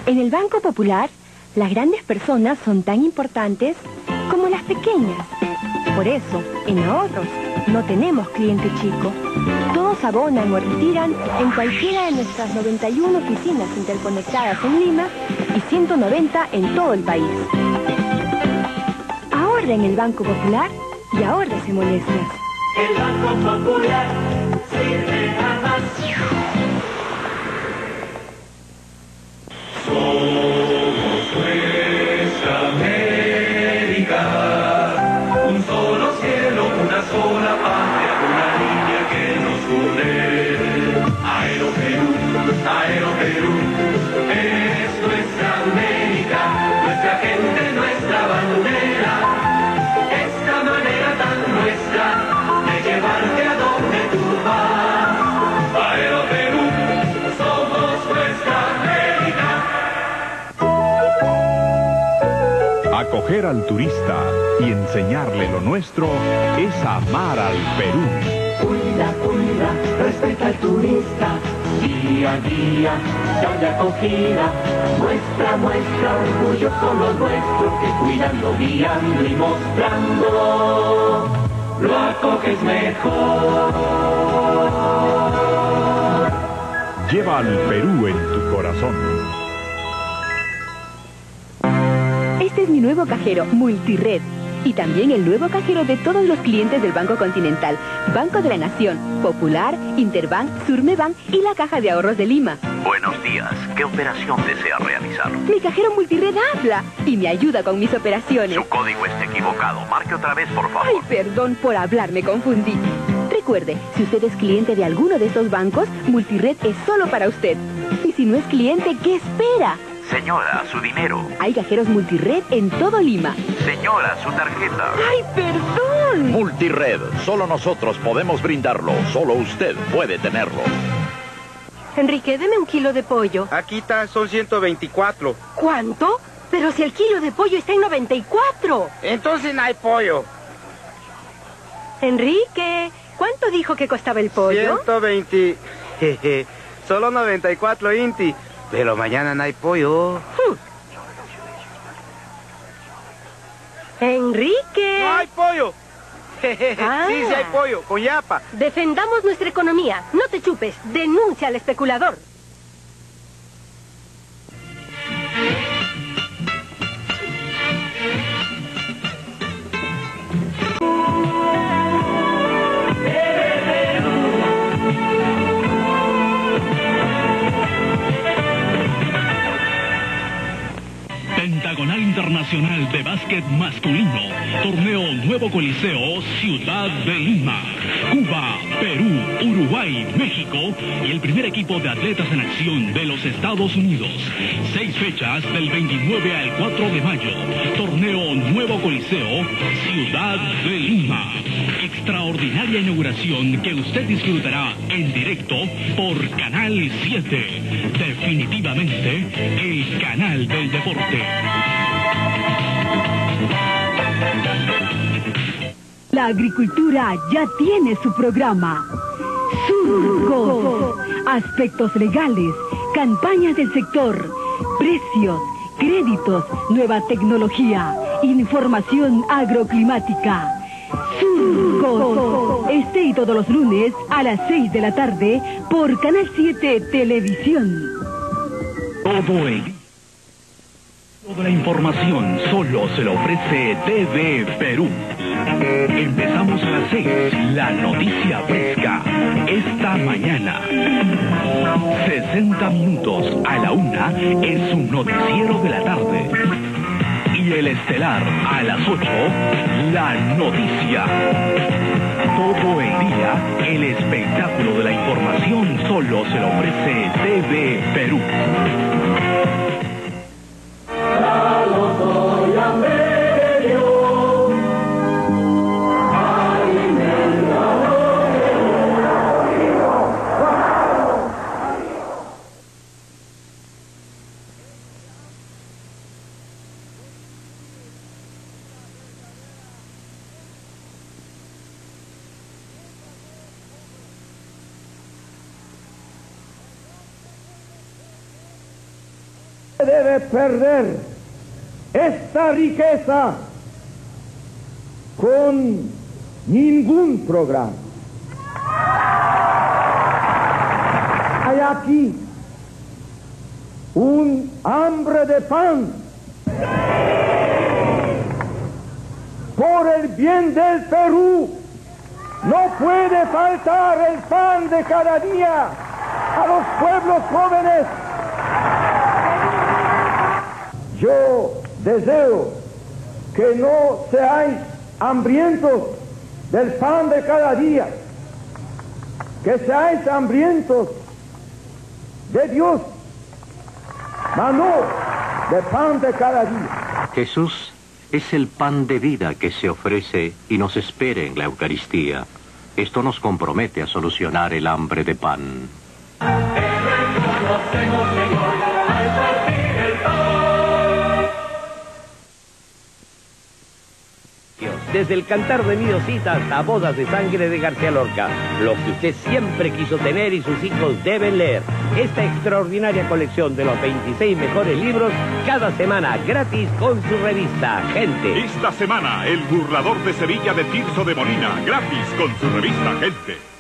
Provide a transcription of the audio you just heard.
En el Banco Popular, las grandes personas son tan importantes como las pequeñas. Por eso, en ahorros, no tenemos cliente chico. Todos abonan o retiran en cualquiera de nuestras 91 oficinas interconectadas en Lima y 190 en todo el país. Ahorra en el Banco Popular y ahórrese molestias. El Banco Popular sirve a más. Somos nuestra América, un solo cielo, una sola patria, una línea que nos une. Aeroperú, Aeroperú, es nuestra América, nuestra gente, nuestra bandera. Esta manera tan nuestra de llevarte a donde tú vas. Aeroperú, somos nuestra América. Acoger al turista y enseñarle lo nuestro es amar al Perú. Cuida, cuida, respeta al turista, día a día, dale acogida. Muestra, muestra, orgullo son los nuestros que cuidando, guiando y mostrando, lo acoges mejor. Lleva al Perú en tu corazón. Este es mi nuevo cajero, Multired. Y también el nuevo cajero de todos los clientes del Banco Continental, Banco de la Nación, Popular, Interbank, Surmebank y la Caja de Ahorros de Lima. Buenos días. ¿Qué operación desea realizar? Mi cajero Multired habla y me ayuda con mis operaciones. Su código está equivocado. Marque otra vez, por favor. Ay, perdón por hablar, me confundí. Recuerde, si usted es cliente de alguno de estos bancos, Multired es solo para usted. Y si no es cliente, ¿qué espera? Señora, su dinero. Hay cajeros Multired en todo Lima. Señora, su tarjeta. ¡Ay, perdón! Multired. Solo nosotros podemos brindarlo. Solo usted puede tenerlo. Enrique, deme 1 kilo de pollo. Aquí está, son 124. ¿Cuánto? Pero si el kilo de pollo está en 94. Entonces no hay pollo. Enrique, ¿cuánto dijo que costaba el pollo? 120. Jeje, solo 94 inti. Pero mañana no hay pollo. Enrique. ¡No hay pollo! Ah. Sí, sí hay pollo, con yapa. Defendamos nuestra economía. No te chupes. Denuncia al especulador. Pentagonal Internacional de Básquet Masculino, Torneo Nuevo Coliseo, Ciudad de Lima, Cuba, Perú, Uruguay, México y el primer equipo de atletas en acción de los Estados Unidos. 6 fechas del 29 al 4 de mayo, Torneo Nuevo Coliseo, Ciudad de Lima. Extraordinaria inauguración que usted disfrutará en directo por Canal 7. Definitivamente, el canal del deporte. La agricultura ya tiene su programa. Surco. Aspectos legales, campañas del sector, precios, créditos, nueva tecnología, información agroclimática. Surco. Este y todos los lunes a las 6 de la tarde por Canal 7 Televisión. Todo el toda la información solo se lo ofrece TV Perú. Empezamos a las 6, la noticia fresca. Esta mañana, 60 minutos a la 1 es un noticiero de la tarde. Y el estelar a las 8, la noticia. Todo el día, el espectáculo de la información solo se lo ofrece TV Perú. debe perder esta riqueza con ningún programa. Hay aquí un hambre de pan. Por el bien del Perú, no puede faltar el pan de cada día a los pueblos jóvenes. Yo deseo que no seáis hambrientos del pan de cada día, que seáis hambrientos de Dios, mas no de pan de cada día. Jesús es el pan de vida que se ofrece y nos espera en la Eucaristía. Esto nos compromete a solucionar el hambre de pan. Desde el Cantar de mi Diosita hasta Bodas de Sangre de García Lorca. Lo que usted siempre quiso tener y sus hijos deben leer. Esta extraordinaria colección de los 26 mejores libros, cada semana gratis con su revista Gente. Esta semana, El burlador de Sevilla de Tirso de Molina, gratis con su revista Gente.